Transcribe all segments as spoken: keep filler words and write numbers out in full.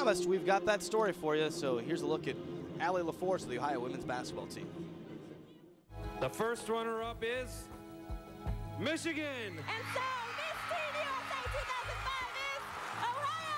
promised, we've got that story for you. So here's a look at Allie LaForce of the Ohio women's basketball team. The first runner-up is Michigan. And so Miss Teen U S A two thousand five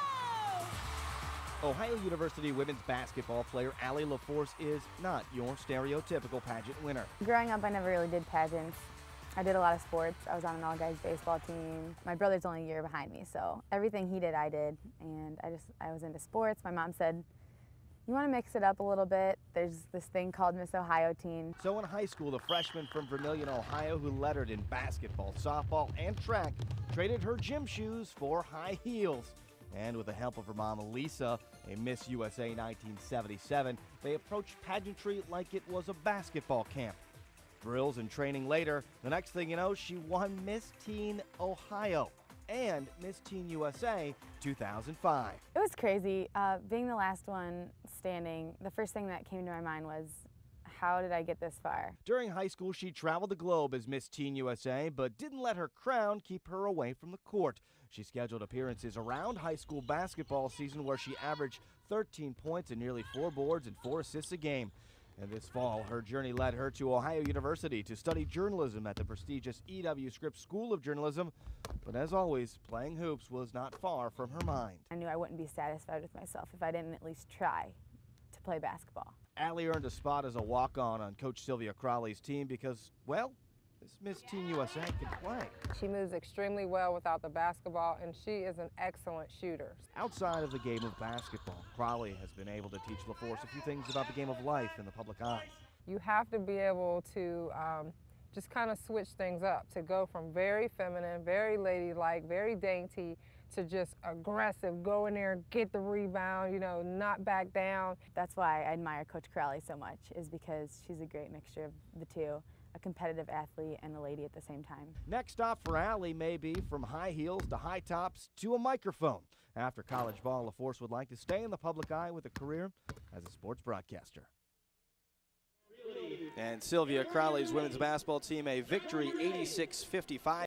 is Ohio! Ohio University women's basketball player Allie LaForce is not your stereotypical pageant winner. Growing up, I never really did pageants. I did a lot of sports. I was on an all-guys baseball team. My brother's only a year behind me, so everything he did, I did. And I just, I was into sports. My mom said, you want to mix it up a little bit? There's this thing called Miss Ohio Teen. So in high school, the freshman from Vermillion, Ohio, who lettered in basketball, softball, and track, traded her gym shoes for high heels. And with the help of her mom, Lisa, a Miss U S A nineteen seventy-seven, they approached pageantry like it was a basketball camp. Drills and training later, the next thing you know, she won Miss Teen Ohio and Miss Teen U S A two thousand five. It was crazy. Uh, being the last one standing, the first thing that came to my mind was, how did I get this far? During high school, she traveled the globe as Miss Teen U S A, but didn't let her crown keep her away from the court. She scheduled appearances around high school basketball season where she averaged thirteen points and nearly four boards and four assists a game. And this fall, her journey led her to Ohio University to study journalism at the prestigious E W Scripps School of Journalism. But as always, playing hoops was not far from her mind. I knew I wouldn't be satisfied with myself if I didn't at least try to play basketball. Allie earned a spot as a walk-on on Coach Sylvia Crowley's team because, well, this Miss Teen U S A can play. She moves extremely well without the basketball, and she is an excellent shooter. Outside of the game of basketball, Crowley has been able to teach LaForce a few things about the game of life in the public eye. You have to be able to um, just kind of switch things up, to go from very feminine, very ladylike, very dainty, to just aggressive, go in there, get the rebound, you know, not back down. That's why I admire Coach Crowley so much, is because she's a great mixture of the two. A competitive athlete and a lady at the same time. Next stop for Allie may be from high heels to high tops to a microphone. After college ball, LaForce would like to stay in the public eye with a career as a sports broadcaster. And Sylvia Crowley's women's basketball team, a victory eighty-six fifty-five.